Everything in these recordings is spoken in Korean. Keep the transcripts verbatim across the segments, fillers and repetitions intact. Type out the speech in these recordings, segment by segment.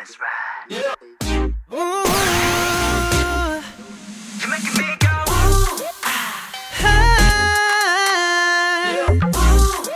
That's right. Yeah. Ooh, you're making me go ooh, ah, yeah. Ooh,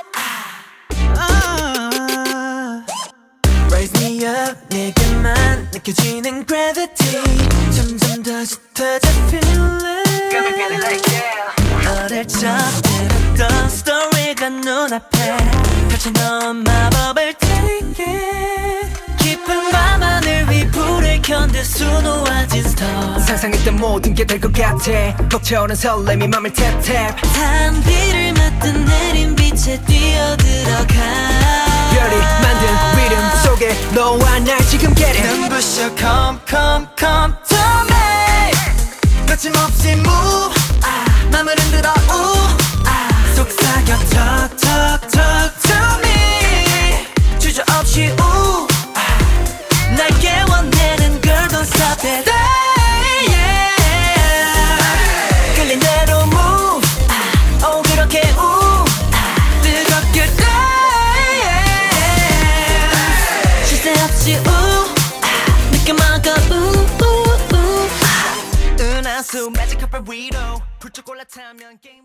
ah, raise me up, 내게만 느껴지는 gravity. 점점 더 짙어져 feeling. Got me feeling like yeah. 어릴 적 들었던 스토리가 눈앞에 펼쳐놓은 마법을 take it. 깊은 밤하늘 위 불을 견딜 수놓아진 star. 상상했던 모든 게 될 것 같아. 벅차오른 설렘이 맘을 탭탭. 단비를 맞듯 내린 빛에 뛰어들어가. 별이 만든 리듬 속에 너와 날 지금 get it. 눈부셔 come come come to me. 거침없이 move 아, 맘을 흔들어 우 아, 속삭여 talk talk talk to me. 주저없이 우 날 깨워내는 girl don't stop it. Stay yeah. 끌린 대로 move 아, oh 그렇게 우 아, 뜨겁게 dance. 쉴 새 없이 우 아, 느껴 먹어 우우우 은하수 magic carpet 위로 불쭉 올라타면 게임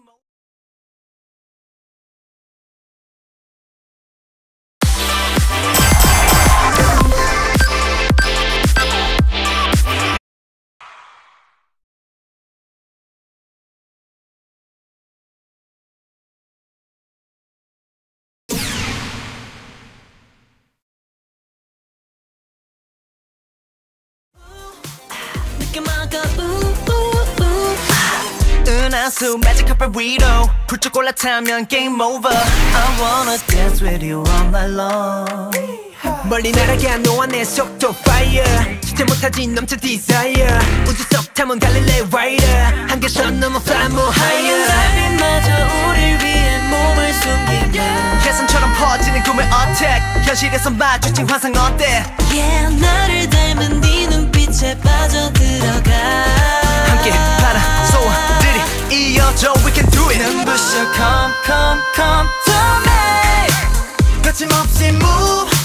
은하수 magic carpet 위로 불쭉 올라타면 game over. I wanna dance with you all night long. 멀리 날아가 너와 내 속도 fire. 지체 못하지 넘쳐 desire. 우주 속 탐험 갈릴레이 rider. 한계선 넘어 fly more higher. 달빛마저 우릴 위해 몸을 숨기며 혜성처럼 퍼지는 꿈의 attack. 현실에서 마주친 환상 어때? Yeah 나를 닮은 네 눈빛에 빠져들어가. 함께 바라 소원들이 이어져 we can do it. 눈부셔 come come come to me. 거침없이 move